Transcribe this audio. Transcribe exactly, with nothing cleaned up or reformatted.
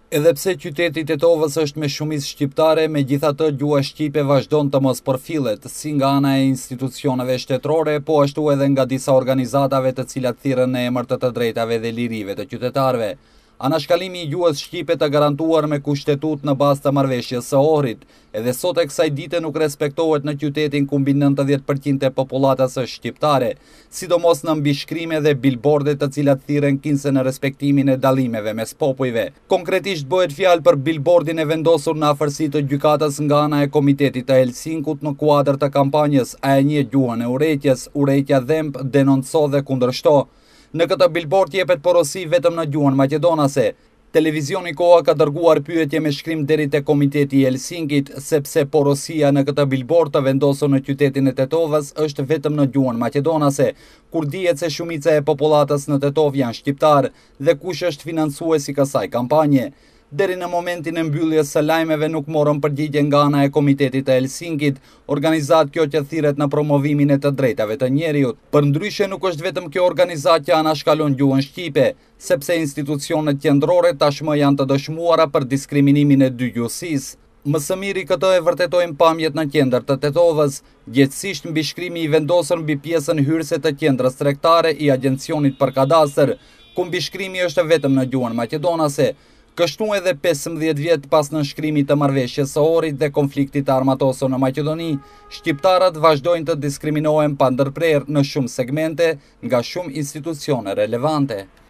Edhe pse qyteti Tetovës është me shumicë shqiptare, megjithatë gjuha shqipe vazhdon të mos përfillet, si nga ana e institucioneve shtetërore, po ashtu edhe nga disa organizatave të cilat thirrën në emër të të drejtave dhe lirive të qytetarëve. Anashkallimi i gjuhës shqipe të garantuar me kushtetut në bazë të marrëveshjes së Ohrit, edhe sot e kësaj dite nuk respektohet në qytetin ku mbi nëntëdhjetë përqind e popullatës është shqiptare, sidomos në mbishkrime dhe bilborde të cilat thirren kinse në respektimin e dallimeve mes popujve. Konkretisht bëhet fjalë për bilbordin e vendosur në afërsi të gjykatës nga ana e Komitetit të Helsinkut në kuadër të kampanjës A e njeh gjuhën e urrejtjes, urrejtja dhemb, denonco dhe kundërshto. Në këtë bilbord jepet porosi vetëm në gjuhën maqedonase. Televizioni Koha ka dërguar pyetje me shkrim deri te Komiteti i Helsinkit, sepse porosia në këtë bilbord të vendosur në qytetin e Tetovës është vetëm në gjuhën maqedonase, kur dihet se shumica e popullatës në Tetovë janë shqiptar dhe kush është financuesi i kësaj kampanje. Deri në momentin e mbylljes së lajmeve nuk morën përgjigje nga ana e Komitetit të Helsinkit, organizatë kjo që thirret në promovimin e të drejtave të njerëzit. Përndryshe nuk është vetëm kjo organizatë që anashkalon gjuhën shqipe, sepse institucionet qendrore tashmë janë të dëshmuara për diskriminimin e dygjuhësisë. Më së miri këtë e vërtetojnë pamjet në qendër të Tetovës, gjithsesi mbishkrimi i vendosur mbi pjesën hyrëse të qendrës tregtare i Agjencionit për Kadastër, ku mbishkrimi është vetëm në gjuhën maqedonase. Kështu edhe pesëmbëdhjetë vjet pas nënshkrimit të marrëveshjes së Ohrit dhe konfliktit të armatosur në Maqedoni, shqiptarët vazhdojnë të diskriminohen pa ndërprerje në shumë segmente nga shumë institucione relevante.